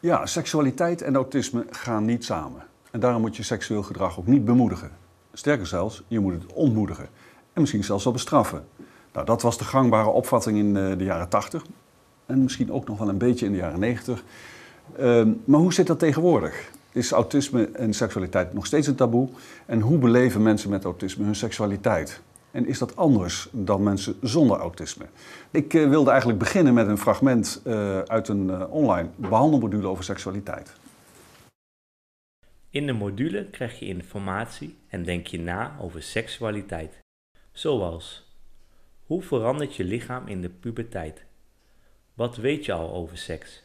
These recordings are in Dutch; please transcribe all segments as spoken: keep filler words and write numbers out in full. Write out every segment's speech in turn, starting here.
Ja, seksualiteit en autisme gaan niet samen. En daarom moet je seksueel gedrag ook niet bemoedigen. Sterker zelfs, je moet het ontmoedigen. En misschien zelfs wel bestraffen. Nou, dat was de gangbare opvatting in de jaren tachtig. En misschien ook nog wel een beetje in de jaren negentig. Uh, maar hoe zit dat tegenwoordig? Is autisme en seksualiteit nog steeds een taboe? En hoe beleven mensen met autisme hun seksualiteit? En is dat anders dan mensen zonder autisme? Ik uh, wilde eigenlijk beginnen met een fragment uh, uit een uh, online behandelmodule over seksualiteit. In de module krijg je informatie en denk je na over seksualiteit. Zoals: hoe verandert je lichaam in de puberteit? Wat weet je al over seks?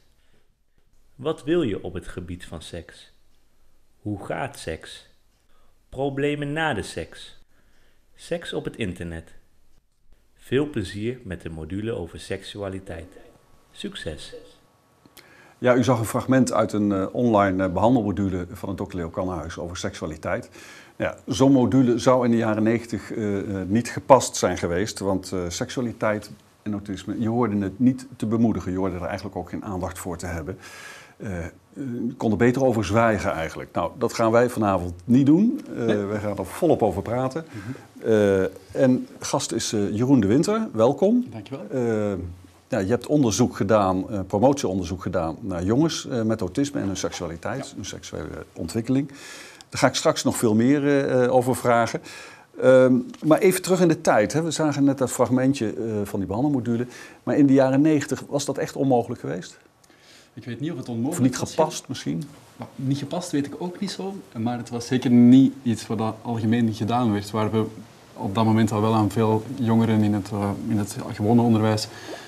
Wat wil je op het gebied van seks? Hoe gaat seks? Problemen na de seks? Seks op het internet. Veel plezier met de module over seksualiteit. Succes! Ja, u zag een fragment uit een uh, online uh, behandelmodule van het dokter Leo Kannenhuis over seksualiteit. Ja, zo'n module zou in de jaren negentig uh, uh, niet gepast zijn geweest, want uh, seksualiteit en autisme, je hoorde het niet te bemoedigen, je hoorde er eigenlijk ook geen aandacht voor te hebben. Uh, je kon er beter over zwijgen eigenlijk. Nou, dat gaan wij vanavond niet doen. Uh, nee. Wij gaan er volop over praten. Mm-hmm. uh, en gast is uh, Jeroen de Winter, welkom. Dankjewel. Uh, Ja, je hebt onderzoek gedaan, uh, promotieonderzoek gedaan naar jongens uh, met autisme en hun seksualiteit, ja. hun seksuele ontwikkeling. Daar ga ik straks nog veel meer uh, over vragen. Uh, maar even terug in de tijd. Hè. We zagen net dat fragmentje uh, van die behandelmodule. Maar in de jaren negentig was dat echt onmogelijk geweest? Ik weet niet of het onmogelijk was. Of niet gepast was, misschien? Nou, niet gepast weet ik ook niet zo. Maar het was zeker niet iets wat dat algemeen gedaan werd. Waar we op dat moment al wel aan veel jongeren in het, uh, in het gewone onderwijs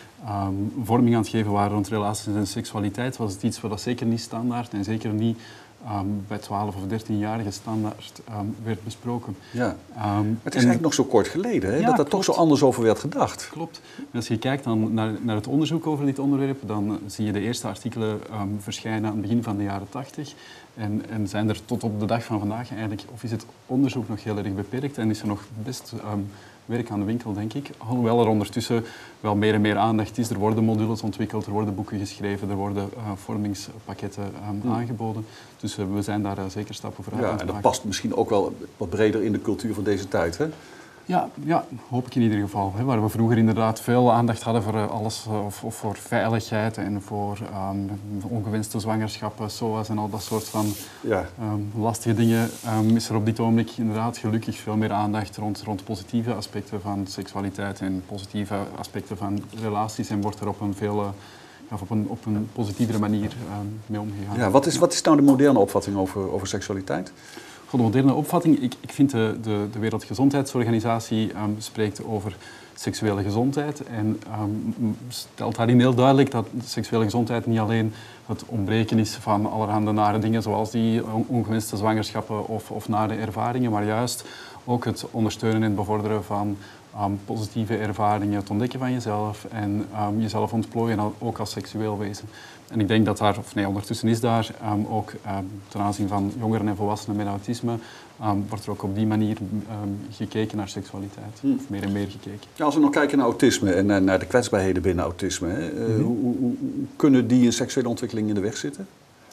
Um, vorming aan het geven waren rond relaties en seksualiteit, was het iets wat dat zeker niet standaard en zeker niet um, bij twaalf of dertienjarigen standaard um, werd besproken. Ja. Um, maar het is en, eigenlijk nog zo kort geleden hè, ja, dat er toch zo anders over werd gedacht. Klopt. En als je kijkt dan naar, naar het onderzoek over dit onderwerp, dan zie je de eerste artikelen um, verschijnen aan het begin van de jaren tachtig. En, en zijn er tot op de dag van vandaag eigenlijk, of is het onderzoek nog heel erg beperkt en is er nog best um, werk aan de winkel, denk ik. Hoewel er ondertussen wel meer en meer aandacht is. Er worden modules ontwikkeld, er worden boeken geschreven, er worden uh, vormingspakketten um, mm. aangeboden. Dus uh, we zijn daar uh, zeker stappen vooruit aan Ja, te en dat maken. past misschien ook wel wat breder in de cultuur van deze tijd, hè? Ja, ja, hoop ik in ieder geval. Hè, waar we vroeger inderdaad veel aandacht hadden voor alles, of, of voor veiligheid en voor um, ongewenste zwangerschappen, S O A's en al dat soort van ja. um, lastige dingen, um, is er op dit ogenblik inderdaad gelukkig veel meer aandacht rond, rond positieve aspecten van seksualiteit en positieve aspecten van relaties en wordt er op een veel... Uh, Of op een, op een positievere manier um, mee omgegaan. Ja, wat is, wat is nou de moderne opvatting over, over seksualiteit? Voor de moderne opvatting, ik, ik vind de, de, de Wereldgezondheidsorganisatie um, spreekt over seksuele gezondheid en um, stelt daarin heel duidelijk dat seksuele gezondheid niet alleen het ontbreken is van allerhande nare dingen zoals die ongewenste zwangerschappen of, of nare ervaringen, maar juist ook het ondersteunen en bevorderen van Um, positieve ervaringen, het ontdekken van jezelf en um, jezelf ontplooien, ook als seksueel wezen. En ik denk dat daar, of nee, ondertussen is daar um, ook um, ten aanzien van jongeren en volwassenen met autisme, um, wordt er ook op die manier um, gekeken naar seksualiteit, hmm. of meer en meer gekeken. Ja, als we nog kijken naar autisme en uh, naar de kwetsbaarheden binnen autisme, hè, uh, mm-hmm. hoe, hoe, hoe kunnen die een seksuele ontwikkeling in de weg zitten?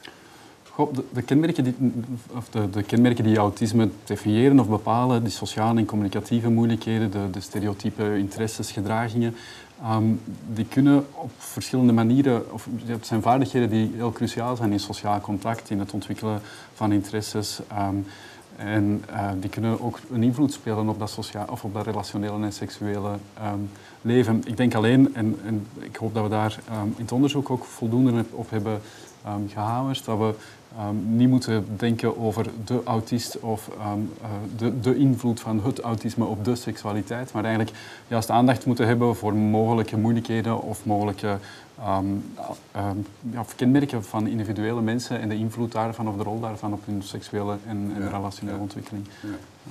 De, de, kenmerken die, of de, de kenmerken die autisme definiëren of bepalen, die sociale en communicatieve moeilijkheden, de, de stereotype interesses, gedragingen, um, die kunnen op verschillende manieren, of het zijn vaardigheden die heel cruciaal zijn in sociaal contact, in het ontwikkelen van interesses. Um, en uh, die kunnen ook een invloed spelen op dat, sociaal, of op dat relationele en seksuele um, leven. Ik denk alleen, en, en ik hoop dat we daar um, in het onderzoek ook voldoende op hebben um, gehamerd, dat we Um, niet moeten denken over de autist of um, uh, de, de invloed van het autisme op de seksualiteit, maar eigenlijk juist aandacht moeten hebben voor mogelijke moeilijkheden of mogelijke um, um, ja, kenmerken van individuele mensen en de invloed daarvan of de rol daarvan op hun seksuele en, en ja, relationele ja. ontwikkeling. Ja.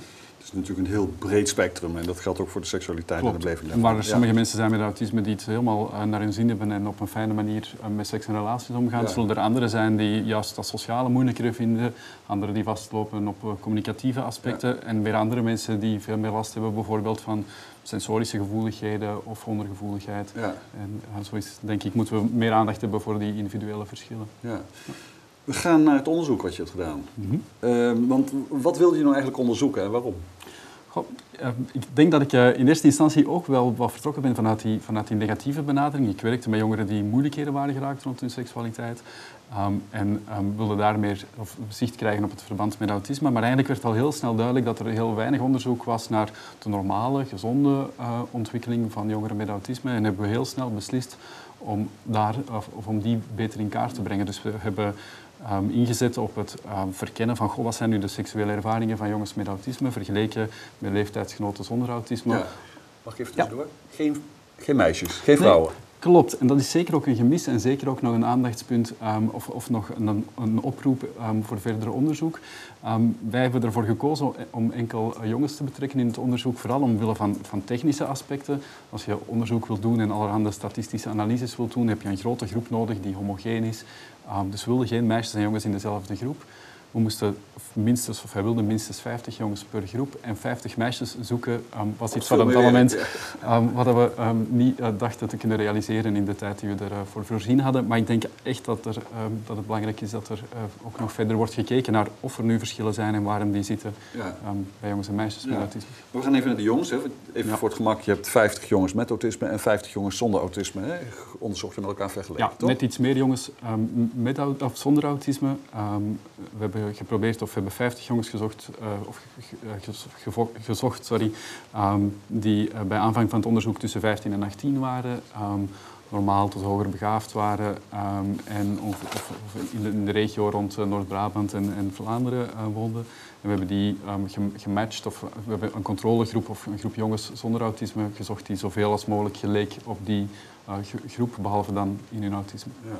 is natuurlijk een heel breed spectrum en dat geldt ook voor de seksualiteit Klopt. en de beleving. En waar er ja. sommige mensen zijn met autisme die het helemaal uh, naar hun zin hebben en op een fijne manier uh, met seks en relaties omgaan, Ja. zullen er anderen zijn die juist dat sociale moeilijker vinden, anderen die vastlopen op uh, communicatieve aspecten ja. en weer andere mensen die veel meer last hebben bijvoorbeeld van sensorische gevoeligheden of ondergevoeligheid. Ja. En uh, zo is, denk ik, moeten we meer aandacht hebben voor die individuele verschillen. Ja. We gaan naar het onderzoek wat je hebt gedaan. Mm-hmm. Uh, want wat wilde je nou eigenlijk onderzoeken en waarom? Goh, uh, ik denk dat ik uh, in eerste instantie ook wel wat vertrokken ben vanuit die, vanuit die negatieve benadering. Ik werkte met jongeren die moeilijkheden waren geraakt rond hun seksualiteit. Um, en um, wilde daar meer of, zicht krijgen op het verband met autisme. Maar eigenlijk werd al heel snel duidelijk dat er heel weinig onderzoek was naar de normale, gezonde uh, ontwikkeling van jongeren met autisme. En hebben we heel snel beslist om, daar, of, of om die beter in kaart te brengen. Dus we hebben Um, ingezet op het um, verkennen van goh, wat zijn nu de seksuele ervaringen van jongens met autisme vergeleken met leeftijdsgenoten zonder autisme. Ja. Mag ik even tussendoor? Ja. Geen, geen meisjes, geen vrouwen. Nee, klopt, en dat is zeker ook een gemis en zeker ook nog een aandachtspunt um, of, of nog een, een oproep um, voor verdere onderzoek. Um, wij hebben ervoor gekozen om enkel jongens te betrekken in het onderzoek, vooral omwille van, van technische aspecten. Als je onderzoek wilt doen en allerhande statistische analyses wilt doen, heb je een grote groep nodig die homogeen is. Um, dus we wilden geen meisjes en jongens in dezelfde groep. We moesten minstens, of wij wilden minstens vijftig jongens per groep en vijftig meisjes zoeken. Um, was iets wat op dat moment um, wat we um, niet uh, dachten te kunnen realiseren in de tijd die we ervoor uh, voorzien hadden. Maar ik denk echt dat, er, um, dat het belangrijk is dat er uh, ook nog verder wordt gekeken naar of er nu verschillen zijn en waarom die zitten ja. um, bij jongens en meisjes met ja. autisme. We gaan even naar de jongens. Hè. Even ja. voor het gemak, je hebt vijftig jongens met autisme en vijftig jongens zonder autisme. Hè. Onderzocht je met elkaar vergeleken, ja, toch? net iets meer jongens um, met, of zonder autisme. Um, we hebben geprobeerd, of we hebben vijftig jongens gezocht, uh, of gevo- gezocht sorry, um, die uh, bij aanvang van het onderzoek tussen vijftien en achttien waren. Um, normaal tot hoger begaafd waren um, en of, of, of in, de, in de regio rond uh, Noord-Brabant en, en Vlaanderen uh, woonden. En we hebben die um, gematcht, of we hebben een controlegroep of een groep jongens zonder autisme gezocht die zoveel als mogelijk geleek op die uh, groep, behalve dan in hun autisme. Ja,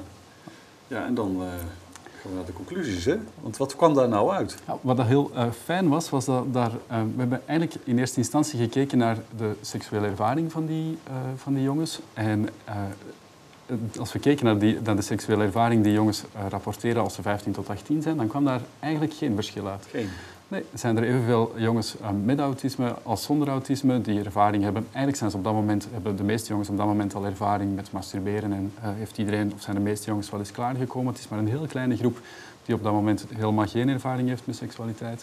ja en dan uh, gaan we naar de conclusies, hè? Want wat kwam daar nou uit? Ja, wat dat heel uh, fijn was, was dat daar, uh, we hebben eigenlijk in eerste instantie gekeken naar de seksuele ervaring van die, uh, van die jongens. En uh, als we keken naar, die, naar de seksuele ervaring die jongens uh, rapporteren als ze vijftien tot achttien zijn, dan kwam daar eigenlijk geen verschil uit. Geen? Nee, er zijn er evenveel jongens uh, met autisme als zonder autisme die ervaring hebben. Eigenlijk zijn ze op dat moment, hebben de meeste jongens op dat moment al ervaring met masturberen en uh, heeft iedereen, of zijn de meeste jongens wel eens klaargekomen. Het is maar een heel kleine groep die op dat moment helemaal geen ervaring heeft met seksualiteit.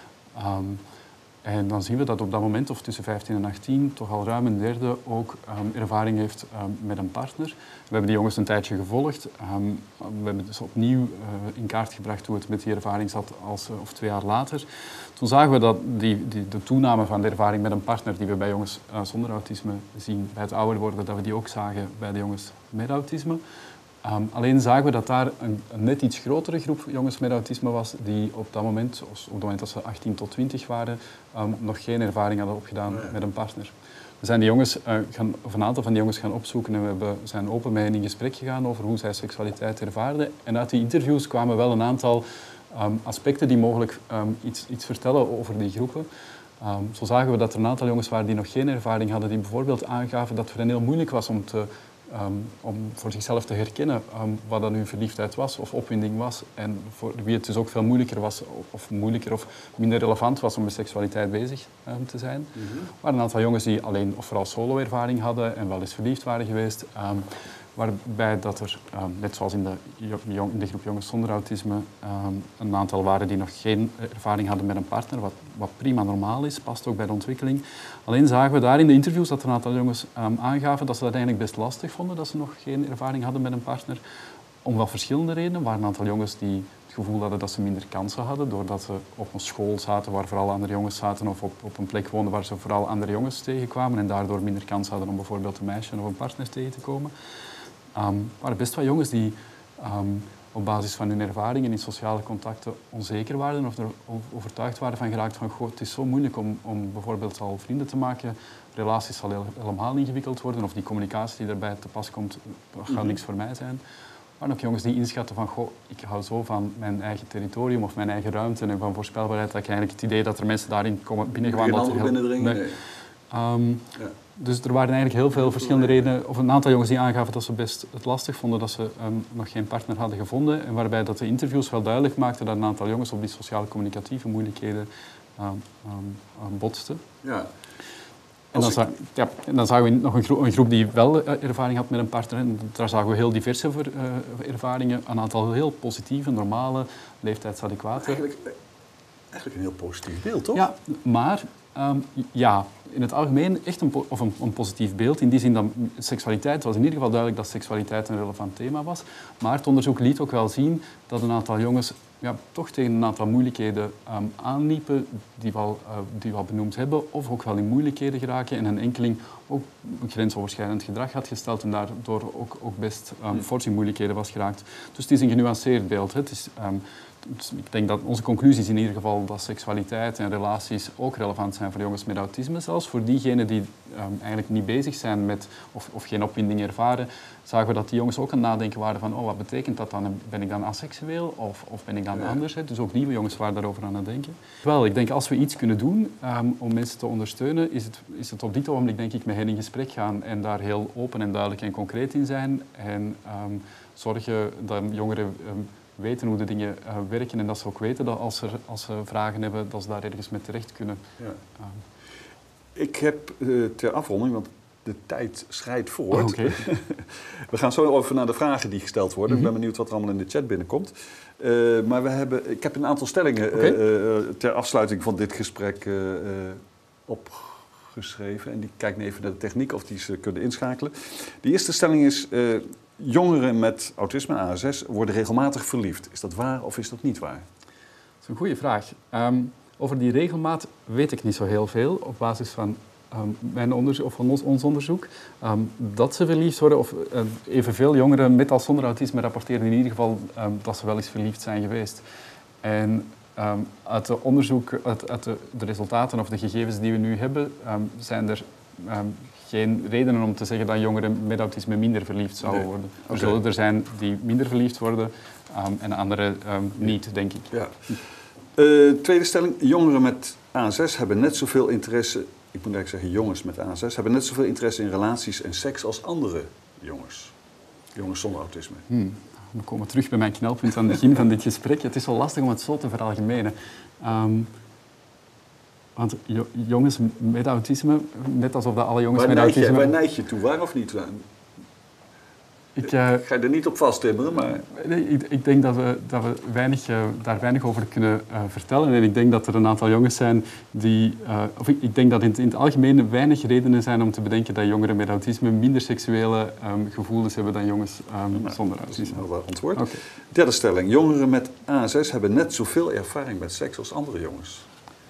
Um, En dan zien we dat op dat moment, of tussen vijftien en achttien, toch al ruim een derde ook um, ervaring heeft um, met een partner. We hebben die jongens een tijdje gevolgd. Um, we hebben dus opnieuw uh, in kaart gebracht hoe het met die ervaring zat, als, uh, of twee jaar later. Toen zagen we dat die, die, de toename van de ervaring met een partner die we bij jongens uh, zonder autisme zien bij het ouder worden, dat we die ook zagen bij de jongens met autisme. Um, alleen zagen we dat daar een, een net iets grotere groep jongens met autisme was die op dat moment, op het moment dat ze achttien tot twintig waren, um, nog geen ervaring hadden opgedaan oh ja. met een partner. We zijn die jongens, uh, gaan, of een aantal van die jongens gaan opzoeken en we hebben, zijn open met hen in gesprek gegaan over hoe zij seksualiteit ervaarden. En uit die interviews kwamen wel een aantal um, aspecten die mogelijk um, iets, iets vertellen over die groepen. Um, zo zagen we dat er een aantal jongens waren die nog geen ervaring hadden, die bijvoorbeeld aangaven dat het voor hen heel moeilijk was om te Um, om voor zichzelf te herkennen um, wat dan nu verliefdheid was of opwinding was. En voor wie het dus ook veel moeilijker was, of moeilijker of minder relevant was om met seksualiteit bezig um, te zijn. Mm-hmm. Er waren een aantal jongens die alleen of vooral solo-ervaring hadden en wel eens verliefd waren geweest. Um, waarbij dat er, um, net zoals in de, jong, in de groep jongens zonder autisme, um, een aantal waren die nog geen ervaring hadden met een partner, wat, wat prima normaal is, past ook bij de ontwikkeling. Alleen zagen we daar in de interviews dat er een aantal jongens um, aangaven dat ze dat eigenlijk best lastig vonden, dat ze nog geen ervaring hadden met een partner. Om wel verschillende redenen. Er waren een aantal jongens die het gevoel hadden dat ze minder kansen hadden, doordat ze op een school zaten waar vooral andere jongens zaten, of op, op een plek woonden waar ze vooral andere jongens tegenkwamen en daardoor minder kans hadden om bijvoorbeeld een meisje of een partner tegen te komen. Er um, waren best wel jongens die um, op basis van hun ervaringen in sociale contacten onzeker waren of er overtuigd waren van geraakt van goh, het is zo moeilijk om, om bijvoorbeeld al vrienden te maken, relaties zal heel, helemaal ingewikkeld worden of die communicatie die daarbij te pas komt, gaat mm-hmm. niks voor mij zijn. waren ook jongens die inschatten van, goh, ik hou zo van mijn eigen territorium of mijn eigen ruimte en van voorspelbaarheid, dat ik eigenlijk het idee dat er mensen daarin komen binnengewandeld. Geen binnendringen? Nee. Um, ja. Dus er waren eigenlijk heel veel verschillende redenen, of een aantal jongens die aangaven dat ze best het lastig vonden dat ze um, nog geen partner hadden gevonden en waarbij dat de interviews wel duidelijk maakten dat een aantal jongens op die sociale communicatieve moeilijkheden um, um, um, botsten. Ja. En dan, zag, ja, en dan zagen we nog een, gro een groep die wel uh, ervaring had met een partner. En daar zagen we heel diverse ver, uh, ervaringen. Een aantal heel positieve, normale, leeftijdsadequate. Eigenlijk, eigenlijk een heel positief beeld, toch? Ja, maar um, ja, in het algemeen echt een, of een, een positief beeld. In die zin dat seksualiteit was in ieder geval duidelijk dat seksualiteit een relevant thema was. Maar het onderzoek liet ook wel zien dat een aantal jongens ja, toch tegen een aantal moeilijkheden um, aanliepen die we, al, uh, die we al benoemd hebben, of ook wel in moeilijkheden geraken en een enkeling ook grensoverschrijdend gedrag had gesteld en daardoor ook, ook best um, fors in moeilijkheden was geraakt. Dus het is een genuanceerd beeld. Hè. Het is, um, dus ik denk dat onze conclusie is in ieder geval dat seksualiteit en relaties ook relevant zijn voor jongens met autisme. Zelfs voor diegenen die um, eigenlijk niet bezig zijn met of, of geen opwinding ervaren, zagen we dat die jongens ook aan het nadenken waren van oh, wat betekent dat dan? Ben ik dan aseksueel of, of ben ik dan ja. anders? Hè? Dus ook die jongens waren daarover aan het denken. Wel, ik denk als we iets kunnen doen um, om mensen te ondersteunen, is het, is het op dit ogenblik denk ik met hen in gesprek gaan en daar heel open en duidelijk en concreet in zijn. En um, zorgen dat jongeren um, weten hoe de dingen uh, werken en dat ze ook weten dat als, er, als ze vragen hebben, dat ze daar ergens mee terecht kunnen. Ja. Um. Ik heb uh, ter afronding, want de tijd schrijdt voort. Oh, okay. We gaan zo over naar de vragen die gesteld worden. Mm-hmm. Ik ben benieuwd wat er allemaal in de chat binnenkomt. Uh, maar we hebben, ik heb een aantal stellingen okay. uh, uh, ter afsluiting van dit gesprek uh, uh, opgeschreven. En die kijken even naar de techniek of die ze kunnen inschakelen. De eerste stelling is, uh, jongeren met autisme en A S S worden regelmatig verliefd. Is dat waar of is dat niet waar? Dat is een goede vraag. Um, over die regelmaat weet ik niet zo heel veel op basis van Um, mijn onderzoek, of van ons, ons onderzoek, um, dat ze verliefd worden, of uh, evenveel jongeren met of zonder autisme rapporteren in ieder geval um, dat ze wel eens verliefd zijn geweest. En um, uit de onderzoek, uit, uit de, de resultaten of de gegevens die we nu hebben, um, zijn er um, geen redenen om te zeggen dat jongeren met autisme minder verliefd zouden nee. worden. Er okay. zullen er zijn die minder verliefd worden um, en anderen um, niet, denk ik. Ja. Uh, tweede stelling, jongeren met A S S hebben net zoveel interesse. Ik moet eigenlijk zeggen, jongens met A S S hebben net zoveel interesse in relaties en seks als andere jongens. Jongens zonder autisme. Hmm. We komen terug bij mijn knelpunt aan het begin van dit gesprek. Het is wel lastig om het zo te veralgemenen. Um, want jo jongens met autisme, net alsof dat alle jongens waar met autisme... Je, waar neig je toe, waar of niet? Ik, uh, ik ga je er niet op vasttimmeren, maar... Nee, ik, ik denk dat we, dat we weinig, uh, daar weinig over kunnen uh, vertellen. En ik denk dat er een aantal jongens zijn die... Uh, of ik, ik denk dat in het, in het algemeen weinig redenen zijn om te bedenken dat jongeren met autisme minder seksuele um, gevoelens hebben dan jongens um, nou, zonder autisme. Dat is een heel antwoord. Okay. Derde stelling. Jongeren met A S S hebben net zoveel ervaring met seks als andere jongens.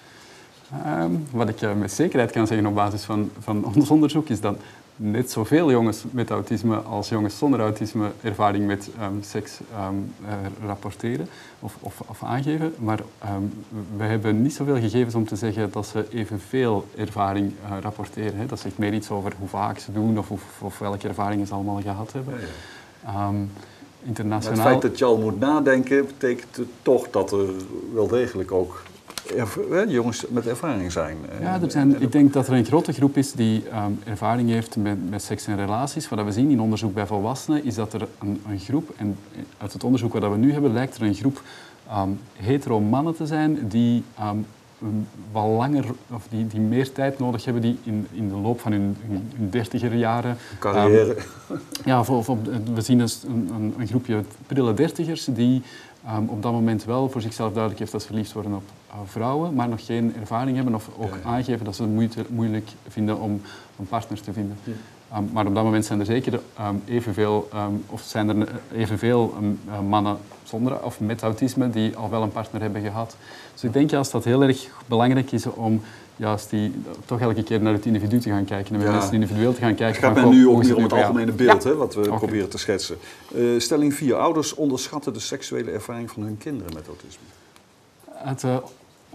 Um, wat ik uh, met zekerheid kan zeggen op basis van, van ons onderzoek is dat net zoveel jongens met autisme als jongens zonder autisme ervaring met um, seks um, uh, rapporteren of, of, of aangeven. Maar um, we hebben niet zoveel gegevens om te zeggen dat ze evenveel ervaring uh, rapporteren. Hè. Dat zegt meer iets over hoe vaak ze doen of, of, of welke ervaringen ze allemaal gehad hebben. Ja, ja. Um, internationaal... Maar het feit dat je al moet nadenken betekent toch dat er wel degelijk ook... jongens met ervaring zijn. Ja, er zijn, ik denk dat er een grote groep is die um, ervaring heeft met, met seks en relaties. Wat we zien in onderzoek bij volwassenen is dat er een, een groep, en uit het onderzoek wat we nu hebben, lijkt er een groep um, hetero mannen te zijn die um, wat langer, of die, die meer tijd nodig hebben, die in, in de loop van hun, hun, hun dertiger jaren... Carrière. Um, ja, voor, voor, we zien dus een, een, een groepje prille dertigers die um, op dat moment wel voor zichzelf duidelijk heeft dat ze verliefd worden op vrouwen, maar nog geen ervaring hebben of ook ja, ja. aangeven dat ze het moeite, moeilijk vinden om een partner te vinden. Ja. Um, maar op dat moment zijn er zeker um, evenveel, um, of zijn er evenveel um, mannen zonder of met autisme die al wel een partner hebben gehad. Dus ik denk juist dat het heel erg belangrijk is om juist die, toch elke keer naar het individu te gaan kijken en met ja. mensen individueel te gaan kijken. Het gaat mij nu ook hier om het algemene beeld, ja. hè, wat we okay. proberen te schetsen. Uh, stelling vier. Ouders onderschatten de seksuele ervaring van hun kinderen met autisme. Het, uh,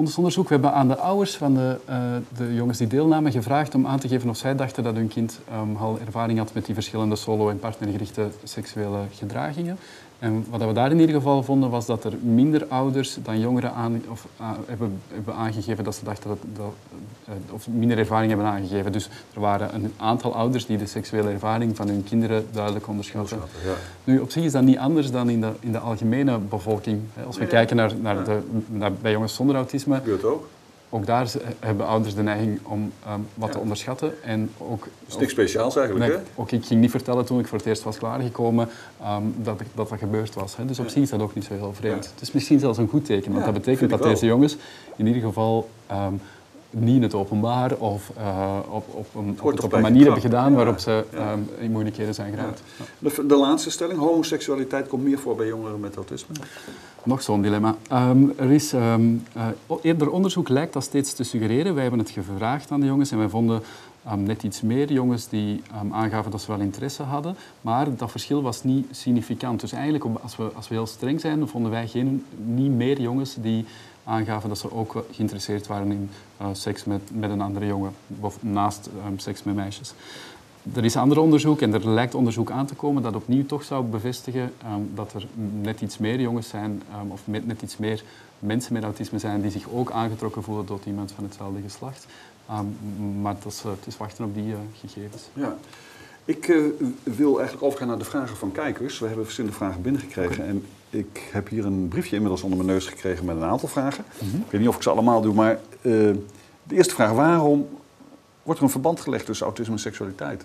ons onderzoek. We hebben aan de ouders van de, uh, de jongens die deelnamen gevraagd om aan te geven of zij dachten dat hun kind um, al ervaring had met die verschillende solo- en partnergerichte seksuele gedragingen. En wat we daar in ieder geval vonden, was dat er minder ouders dan jongeren aan, of, uh, hebben, hebben aangegeven dat ze dachten dat, dat uh, of minder ervaring hebben aangegeven. Dus er waren een aantal ouders die de seksuele ervaring van hun kinderen duidelijk onderschatten. Ja. Nu, op zich is dat niet anders dan in de, in de algemene bevolking. Als we ja. kijken naar, naar de, naar, bij jongens zonder autisme, gebeurt ook. Ook daar hebben ouders de neiging om um, wat ja. te onderschatten. En ook, dat is niks speciaals eigenlijk, nee, hè? Ook ik ging niet vertellen toen ik voor het eerst was klaargekomen um, dat, dat dat gebeurd was. Hè. Dus op ja. zich is dat ook niet zo heel vreemd. Ja. Het is misschien zelfs een goed teken, want ja, dat betekent dat deze jongens in ieder geval um, niet in het openbaar of uh, op, op een, op het op een manier hebben gedaan ja. waarop ze ja. um, in moeilijkheden zijn geraakt. Ja. Ja. De, de laatste stelling, homoseksualiteit komt meer voor bij jongeren met autisme? Nog zo'n dilemma. Um, er is um, uh, eerder onderzoek lijkt dat steeds te suggereren. Wij hebben het gevraagd aan de jongens en wij vonden um, net iets meer jongens die um, aangaven dat ze wel interesse hadden. Maar dat verschil was niet significant. Dus eigenlijk, als we, als we heel streng zijn, vonden wij geen, niet meer jongens die aangaven dat ze ook geïnteresseerd waren in uh, seks met, met een andere jongen, of naast um, seks met meisjes. Er is ander onderzoek en er lijkt onderzoek aan te komen dat opnieuw toch zou bevestigen um, dat er net iets meer jongens zijn um, of met, net iets meer mensen met autisme zijn die zich ook aangetrokken voelen tot iemand van hetzelfde geslacht. Um, maar dat is, uh, het is wachten op die uh, gegevens. Ja. Ik uh, wil eigenlijk overgaan naar de vragen van kijkers. We hebben verschillende vragen binnengekregen okay. en ik heb hier een briefje inmiddels onder mijn neus gekregen met een aantal vragen. Mm-hmm. Ik weet niet of ik ze allemaal doe, maar uh, de eerste vraag: waarom wordt er een verband gelegd tussen autisme en seksualiteit?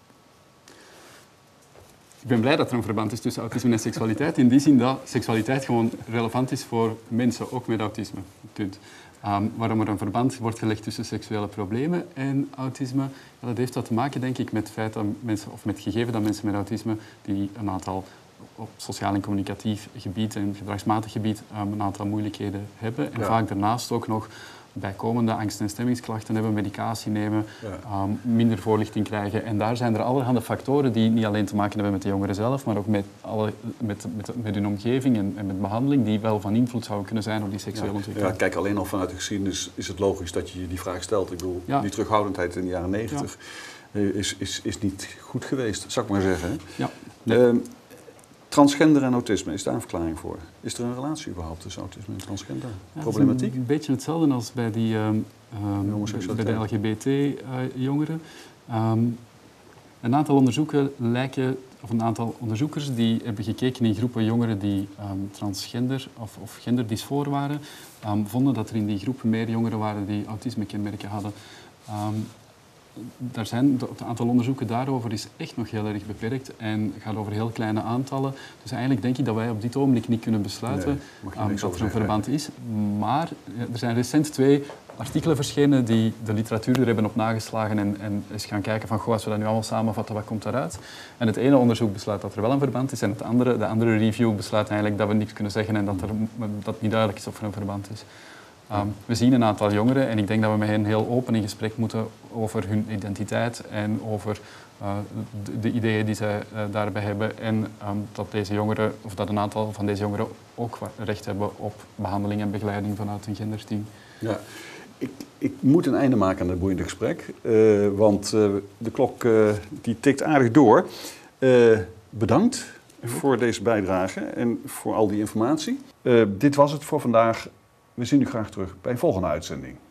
Ik ben blij dat er een verband is tussen autisme en seksualiteit, in die zin dat seksualiteit gewoon relevant is voor mensen, ook met autisme. Punt. Um, waarom er een verband wordt gelegd tussen seksuele problemen en autisme, ja, dat heeft dat te maken, denk ik, met het feit dat mensen, of met het gegeven dat mensen met autisme, die een aantal op sociaal en communicatief gebied en gedragsmatig gebied um, een aantal moeilijkheden hebben en ja. vaak daarnaast ook nog bijkomende angst- en stemmingsklachten hebben, medicatie nemen, ja. um, minder voorlichting krijgen. En daar zijn er allerhande factoren die niet alleen te maken hebben met de jongeren zelf, maar ook met, alle, met, met, met hun omgeving en, en met behandeling, die wel van invloed zouden kunnen zijn op die seksuele ja. ontwikkeling. Ja, kijk, alleen al vanuit de geschiedenis is het logisch dat je je die vraag stelt. Ik bedoel, ja. die terughoudendheid in de jaren negentig ja. is, is, is niet goed geweest, zou ik maar zeggen. Hè? Ja. Nee. Um, Transgender en autisme, is daar een verklaring voor? Is er een relatie überhaupt tussen autisme en transgender ja, problematiek? Het is een beetje hetzelfde als bij, die, um, um, bij de L G B T-jongeren. Uh, um, een aantal onderzoeken lijken, of een aantal onderzoekers die hebben gekeken in groepen jongeren die um, transgender of, of genderdysfoor waren, um, vonden dat er in die groep meer jongeren waren die autisme-kenmerken hadden. Um, Daar zijn, het aantal onderzoeken daarover is echt nog heel erg beperkt en gaat over heel kleine aantallen. Dus eigenlijk denk ik dat wij op dit ogenblik niet kunnen besluiten nee, um, dat er een verband is. Maar er zijn recent twee artikelen verschenen die de literatuur er hebben op nageslagen en, en eens gaan kijken van, goh, als we dat nu allemaal samenvatten, wat komt daaruit? En het ene onderzoek besluit dat er wel een verband is en het andere, de andere review besluit eigenlijk dat we niks kunnen zeggen en dat, er, dat niet duidelijk is of er een verband is. Um, we zien een aantal jongeren en ik denk dat we met hen heel open in gesprek moeten over hun identiteit en over uh, de, de ideeën die zij uh, daarbij hebben en um, dat deze jongeren, of dat een aantal van deze jongeren ook recht hebben op behandeling en begeleiding vanuit een genderteam. Ja. Ik, ik moet een einde maken aan dit boeiende gesprek, uh, want uh, de klok uh, die tikt aardig door. Uh, bedankt voor deze bijdrage en voor al die informatie. Uh, dit was het voor vandaag. We zien u graag terug bij een volgende uitzending.